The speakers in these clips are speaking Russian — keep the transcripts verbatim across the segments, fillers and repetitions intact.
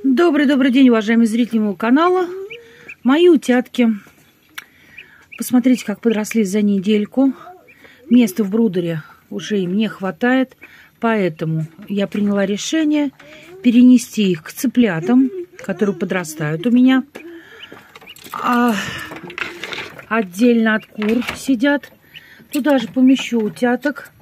Добрый-добрый день, уважаемые зрители моего канала. Мои утятки. Посмотрите, как подросли за недельку. Места в брудере уже им не хватает. Поэтому я приняла решение перенести их к цыплятам, которые подрастают у меня. А отдельно от кур сидят. Туда же помещу утяток.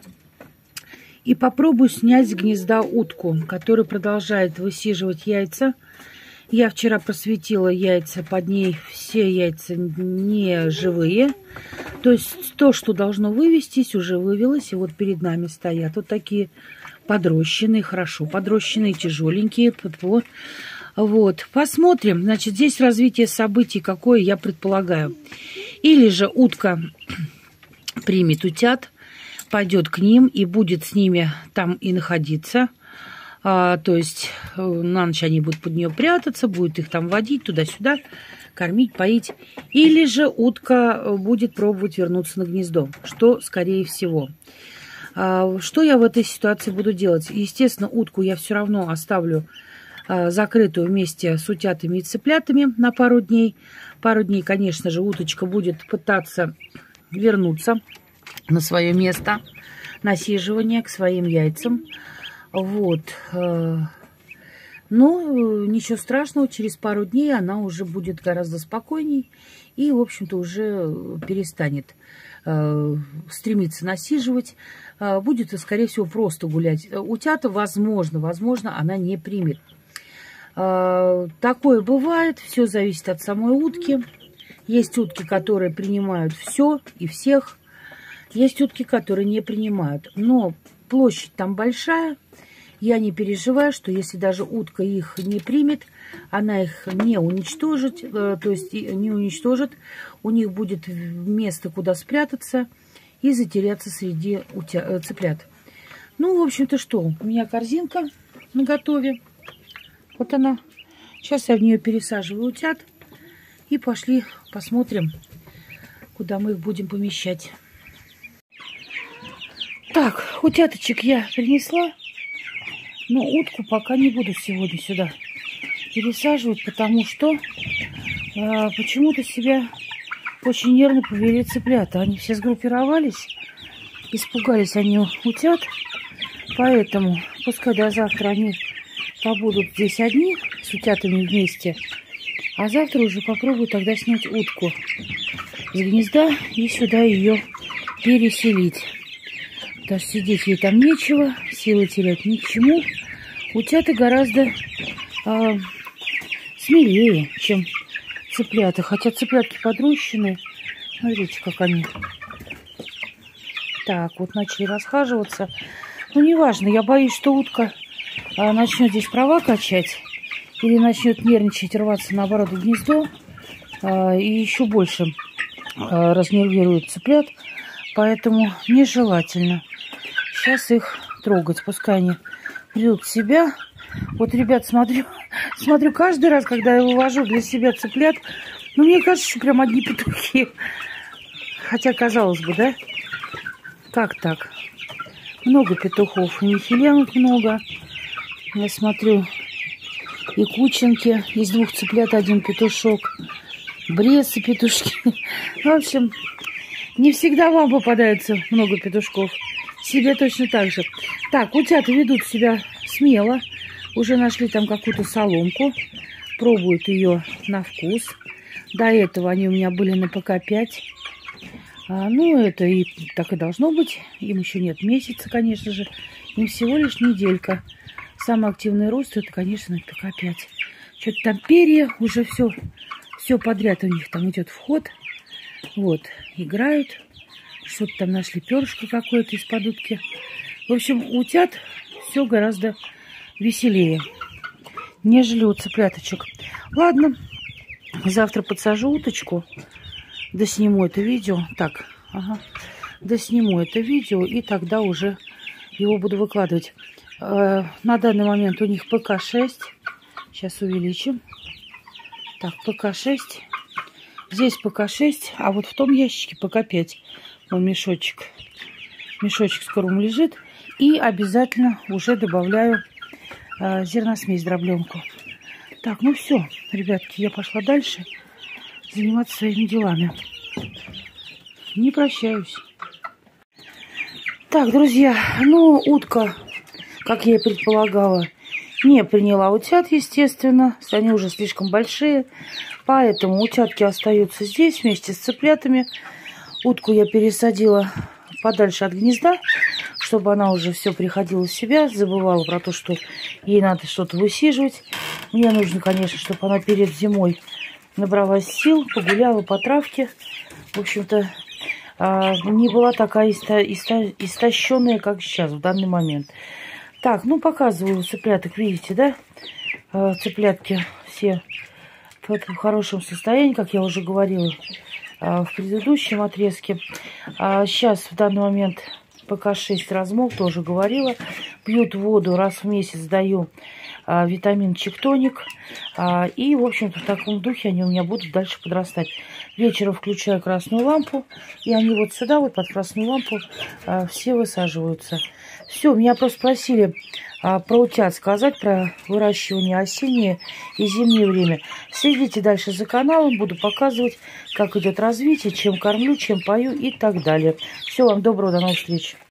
И попробую снять с гнезда утку, которая продолжает высиживать яйца. Я вчера просветила яйца, под ней все яйца не живые. То есть то, что должно вывестись, уже вывелось. И вот перед нами стоят вот такие подрощенные, хорошо подрощенные, тяжеленькие. Вот. Вот. Посмотрим. Значит, здесь развитие событий какое, я предполагаю. Или же утка примет утят, пойдет к ним и будет с ними там и находиться. А, то есть на ночь они будут под нее прятаться, будет их там водить туда-сюда, кормить, поить. Или же утка будет пробовать вернуться на гнездо, что скорее всего. А, что я в этой ситуации буду делать? Естественно, утку я все равно оставлю а, закрытую вместе с утятами и цыплятами на пару дней. Пару дней, конечно же, уточка будет пытаться вернуться на свое место насиживания, к своим яйцам. Вот. Но ничего страшного, через пару дней она уже будет гораздо спокойней и, в общем-то, уже перестанет стремиться насиживать. Будет, скорее всего, просто гулять. Утята, возможно, возможно, она не примет. Такое бывает, все зависит от самой утки. Есть утки, которые принимают все и всех. Есть утки, которые не принимают. Но площадь там большая. Я не переживаю, что если даже утка их не примет, она их не уничтожит. То есть не уничтожит. У них будет место, куда спрятаться и затеряться среди утя... цыплят. Ну, в общем-то, что? У меня корзинка наготове. Вот она. Сейчас я в нее пересаживаю утят. И пошли посмотрим, куда мы их будем помещать. Так, утяточек я принесла, но утку пока не буду сегодня сюда пересаживать, потому что э, почему-то себя очень нервно повели цыплята. Они все сгруппировались, испугались они утят, поэтому пускай до завтра они побудут здесь одни с утятами вместе, а завтра уже попробую тогда снять утку с гнезда и сюда ее переселить. Даже сидеть ей там нечего, силы терять ни к чему. Утята гораздо э, смелее, чем цыплята. Хотя цыплятки подрощенные. Смотрите, как они. Так, вот начали расхаживаться. Ну, неважно, я боюсь, что утка э, начнет здесь права качать. Или начнет нервничать, рваться наоборот в гнездо. Э, и еще больше э, разнервирует цыплят. Поэтому нежелательно сейчас их трогать. Пускай они придут в себя. Вот, ребят, смотрю, смотрю каждый раз, когда я вывожу для себя цыплят. Ну, мне кажется, что прям одни петухи. Хотя, казалось бы, да? Как так? Много петухов. И нефиленок много. Я смотрю, и кученки. Из двух цыплят один петушок. Бресы петушки. В общем, не всегда вам попадается много петушков. Себе точно так же. Так, утята ведут себя смело. Уже нашли там какую-то соломку. Пробуют ее на вкус. До этого они у меня были на пэ ка пять. А, ну, это и так и должно быть. Им еще нет месяца, конечно же. Им всего лишь неделька. Самый активный рост это, конечно, на пэ ка пять. Что-то там перья, уже все, все подряд у них там идет вход. Вот, играют. Что-то там нашли, перышко какое-то из-под утки. В общем, у утят все гораздо веселее, нежели у цыпляточек. Ладно, завтра подсажу уточку, досниму это видео. Так, ага, досниму это видео, и тогда уже его буду выкладывать. Э, на данный момент у них пэ ка шесть. Сейчас увеличим. Так, пэ ка шесть. Здесь пэ ка шесть, а вот в том ящике пэ ка пять. Вон мешочек. Мешочек с кормом лежит. И обязательно уже добавляю э, зерносмесь, дробленку. Так, ну все, ребятки, я пошла дальше заниматься своими делами. Не прощаюсь. Так, друзья, ну, утка, как я и предполагала, не приняла утят, естественно. Они уже слишком большие. Поэтому утятки остаются здесь вместе с цыплятами. Утку я пересадила подальше от гнезда, чтобы она уже все приходила в себя. Забывала про то, что ей надо что-то высиживать. Мне нужно, конечно, чтобы она перед зимой набралась сил, погуляла по травке. В общем-то, не была такая истощенная, как сейчас, в данный момент. Так, ну показываю цыпляток, видите, да? Цыплятки все в хорошем состоянии, как я уже говорила в предыдущем отрезке. Сейчас в данный момент пэ ка шесть размол, тоже говорила. Пьют воду, раз в месяц даю витамин чиктоник. И, в общем-то, в таком духе они у меня будут дальше подрастать. Вечером включаю красную лампу, и они вот сюда, вот под красную лампу, все высаживаются. Все, меня просто просили а, про утят сказать, про выращивание осеннее и зимнее время. Следите дальше за каналом, буду показывать, как идет развитие, чем кормлю, чем пою и так далее. Всего вам доброго, до новых встреч.